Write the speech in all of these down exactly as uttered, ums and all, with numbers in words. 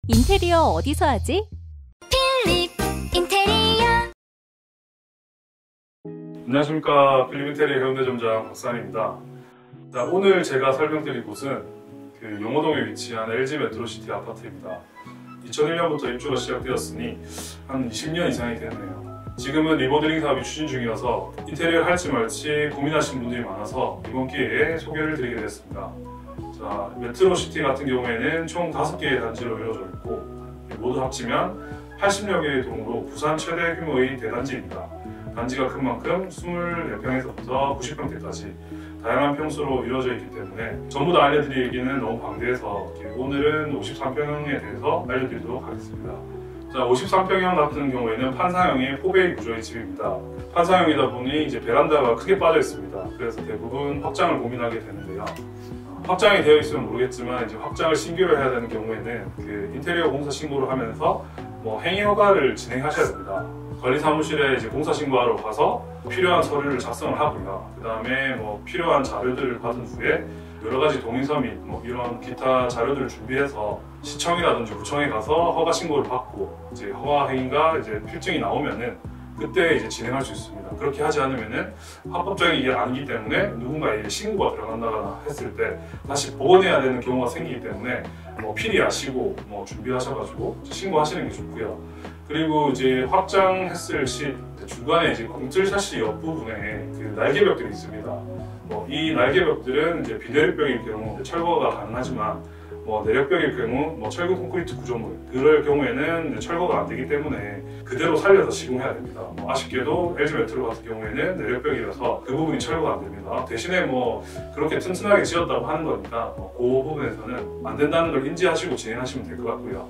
인테리어 어디서 하지? 필립 인테리어. 안녕하십니까. 필립 인테리어 해운대 점장 박산입니다. 자, 오늘 제가 설명드릴 곳은 그 용호동에 위치한 엘지 메트로시티 아파트입니다. 이천일 년부터 입주가 시작되었으니 한 이십 년 이상이 됐네요. 지금은 리모델링 사업이 추진 중이어서 인테리어를 할지 말지 고민하시는 분들이 많아서 이번 기회에 소개를 드리게 됐습니다. 자, 메트로시티 같은 경우에는 총 다섯 개의 단지로 이루어져 있고 모두 합치면 팔십여 개의 동으로 부산 최대 규모의 대단지입니다. 단지가 큰 만큼 이십사 평에서부터 구십 평대까지 다양한 평수로 이루어져 있기 때문에 전부 다 알려드리기는 너무 방대해서 오늘은 오십삼 평에 대해서 알려드리도록 하겠습니다. 자, 오십삼 평형 같은 경우에는 판상형의 포베이 구조의 집입니다. 판상형이다 보니 이제 베란다가 크게 빠져 있습니다. 그래서 대부분 확장을 고민하게 되는데요. 확장이 되어 있으면 모르겠지만 이제 확장을 신규로 해야 되는 경우에는 그 인테리어 공사 신고를 하면서 뭐 행위 허가를 진행하셔야 됩니다. 관리사무실에 이제 공사 신고하러 가서 필요한 서류를 작성을 하고요. 그 다음에 뭐 필요한 자료들을 받은 후에 여러 가지 동의서 및 뭐 이런 기타 자료들을 준비해서 시청이라든지 구청에 가서 허가 신고를 받고 이제 허가 행위가 이제 필증이 나오면은 그때 이제 진행할 수 있습니다. 그렇게 하지 않으면은 합법적인 일이 아니기 때문에 누군가에게 신고가 들어간다거나 했을 때 다시 복원해야 되는 경우가 생기기 때문에 뭐 필히 아시고 뭐 준비하셔가지고 신고하시는 게 좋고요. 그리고 이제 확장했을 시 중간에 이제 공틀 샤시 옆부분에 그 날개벽들이 있습니다. 뭐 이 날개벽들은 이제 비내력벽일 경우 철거가 가능하지만 뭐 내력벽일 경우 뭐 철근 콘크리트 구조물 그럴 경우에는 철거가 안 되기 때문에 그대로 살려서 시공해야 됩니다. 뭐 아쉽게도 엘지 메트로 같은 경우에는 내력벽이라서 그 부분이 철거가 안 됩니다. 대신에 뭐 그렇게 튼튼하게 지었다고 하는 거니까 뭐 그 부분에서는 안 된다는 걸 인지하시고 진행하시면 될 것 같고요.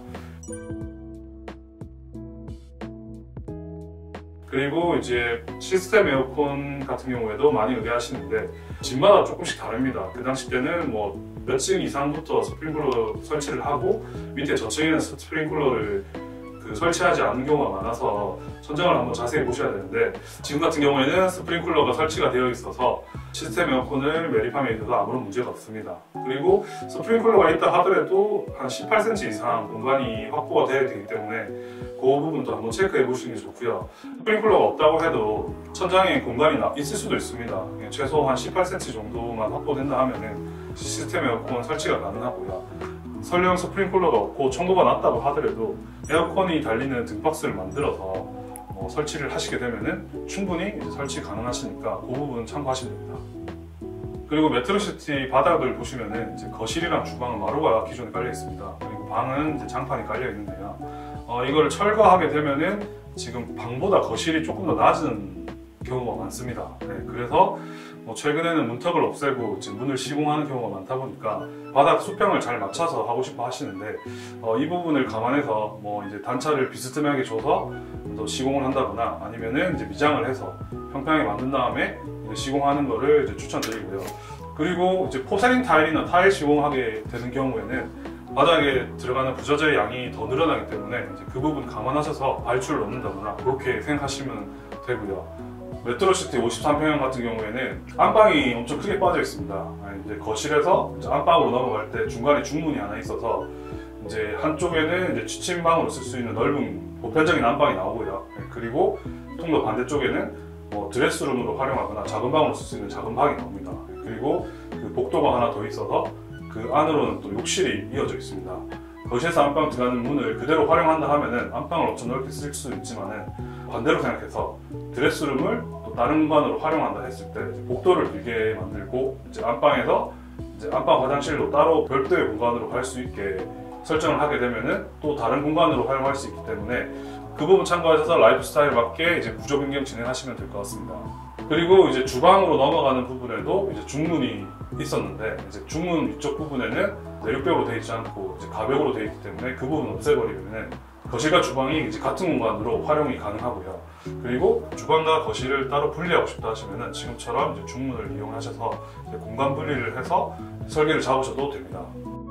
그리고 이제 시스템 에어컨 같은 경우에도 많이 의뢰하시는데 집마다 조금씩 다릅니다. 그 당시 때는 뭐 몇 층 이상부터 스프링클러 설치를 하고 밑에 저층에는 스프링클러를 그 설치하지 않는 경우가 많아서 천장을 한번 자세히 보셔야 되는데 지금 같은 경우에는 스프링클러가 설치가 되어 있어서 시스템 에어컨을 매립함에 있어서 아무런 문제가 없습니다. 그리고 스프링클러가 있다 하더라도 한 십팔 센티미터 이상 공간이 확보가 되어야 되기 때문에 그 부분도 한번 체크해 보시는 게 좋고요. 스프링클러가 없다고 해도 천장에 공간이 있을 수도 있습니다. 최소 한 십팔 센티미터 정도만 확보된다 하면은 시스템 에어컨 설치가 가능하고요. 설령 스프링클러가 없고 청도가 낮다고 하더라도 에어컨이 달리는 등박스를 만들어서 뭐 설치를 하시게 되면은 충분히 이제 설치 가능하시니까 그 부분 참고하시면 됩니다. 그리고 메트로시티 바닥을 보시면은 이제 거실이랑 주방은 마루가 기존에 깔려 있습니다. 그리고 방은 이제 장판이 깔려 있는데요. 어, 이걸 철거하게 되면은 지금 방보다 거실이 조금 더 낮은 경우가 많습니다. 네, 그래서 뭐 최근에는 문턱을 없애고 지금 문을 시공하는 경우가 많다 보니까 바닥 수평을 잘 맞춰서 하고 싶어 하시는데 어, 이 부분을 감안해서 뭐 이제 단차를 비스듬하게 줘서 또 시공을 한다거나 아니면은 이제 미장을 해서 평평하게 만든 다음에 이제 시공하는 거를 이제 추천드리고요. 그리고 이제 포세린 타일이나 타일 시공하게 되는 경우에는 바닥에 들어가는 부저저의 양이 더 늘어나기 때문에 이제 그 부분 감안하셔서 발주를 넣는다거나 그렇게 생각하시면 되고요. 메트로시티 오십삼 평형 같은 경우에는 안방이 엄청 크게 빠져 있습니다. 이제 거실에서 이제 안방으로 넘어갈 때 중간에 중문이 하나 있어서 이제 한쪽에는 이제 취침방으로 쓸 수 있는 넓은 보편적인 안방이 나오고요. 그리고 통로 반대쪽에는 뭐 드레스룸으로 활용하거나 작은 방으로 쓸 수 있는 작은 방이 나옵니다. 그리고 그 복도가 하나 더 있어서 그 안으로는 또 욕실이 이어져 있습니다. 거실에서 안방 들어가는 문을 그대로 활용한다 하면은 안방을 엄청 넓게 쓸 수도 있지만은 반대로 생각해서 드레스룸을 또 다른 공간으로 활용한다 했을 때 복도를 길게 만들고 이제 안방에서 이제 안방 화장실로 따로 별도의 공간으로 갈 수 있게 설정을 하게 되면은 또 다른 공간으로 활용할 수 있기 때문에 그 부분 참고하셔서 라이프 스타일 맞게 이제 구조 변경 진행하시면 될 것 같습니다. 그리고 이제 주방으로 넘어가는 부분에도 이제 중문이 있었는데 이제 중문 위쪽 부분에는 내륙벽으로 되어 있지 않고 이제 가벽으로 되어 있기 때문에 그 부분 없애버리면은 거실과 주방이 이제 같은 공간으로 활용이 가능하고요. 그리고 주방과 거실을 따로 분리하고 싶다 하시면은 지금처럼 이제 중문을 이용하셔서 이제 공간 분리를 해서 설계를 잡으셔도 됩니다.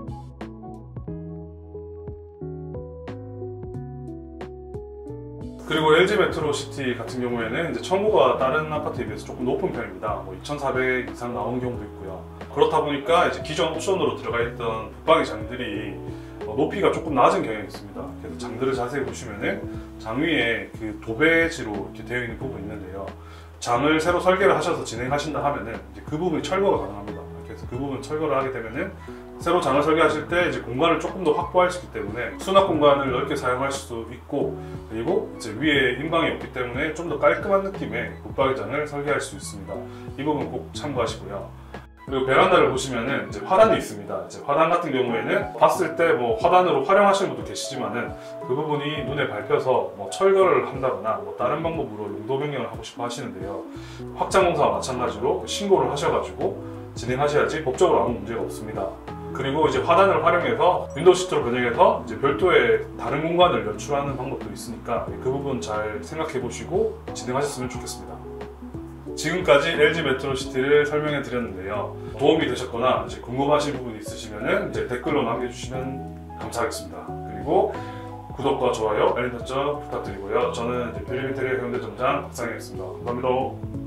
그리고 엘지 메트로시티 같은 경우에는 이제 청구가 다른 아파트에 비해서 조금 높은 편입니다. 뭐 이천사백 이상 나오는 경우도 있고요. 그렇다 보니까 이제 기존 옵션으로 들어가 있던 붙박이 장들이 뭐 높이가 조금 낮은 경향이 있습니다. 그래서 장들을 자세히 보시면은 장 위에 그 도배지로 이렇게 되어 있는 부분이 있는데요. 장을 새로 설계를 하셔서 진행하신다 하면은 이제 그 부분이 철거가 가능합니다. 그래서 그 부분 철거를 하게 되면은 새로 장을 설계하실 때 이제 공간을 조금 더 확보할 수 있기 때문에 수납 공간을 넓게 사용할 수 있고, 그리고 이제 위에 인방이 없기 때문에 좀 더 깔끔한 느낌의 붙박이장을 설계할 수 있습니다. 이 부분 꼭 참고하시고요. 그리고 베란다를 보시면은 이제 화단이 있습니다. 이제 화단 같은 경우에는 봤을 때 뭐 화단으로 활용하시는 분도 계시지만은 그 부분이 눈에 밟혀서 뭐 철거를 한다거나 뭐 다른 방법으로 용도 변경을 하고 싶어 하시는데요. 확장 공사와 마찬가지로 신고를 하셔가지고 진행하셔야지 법적으로 아무 문제가 없습니다. 그리고 이제 화단을 활용해서 윈도우 시트로 변형해서 이제 별도의 다른 공간을 연출하는 방법도 있으니까 그 부분 잘 생각해 보시고 진행하셨으면 좋겠습니다. 지금까지 엘지 메트로시티를 설명해 드렸는데요. 도움이 되셨거나 이제 궁금하신 부분이 있으시면 이제 댓글로 남겨주시면 감사하겠습니다. 그리고 구독과 좋아요, 알림 설정 부탁드리고요. 저는 이제 별림 인테리어 현대점장 박상현이었습니다. 감사합니다.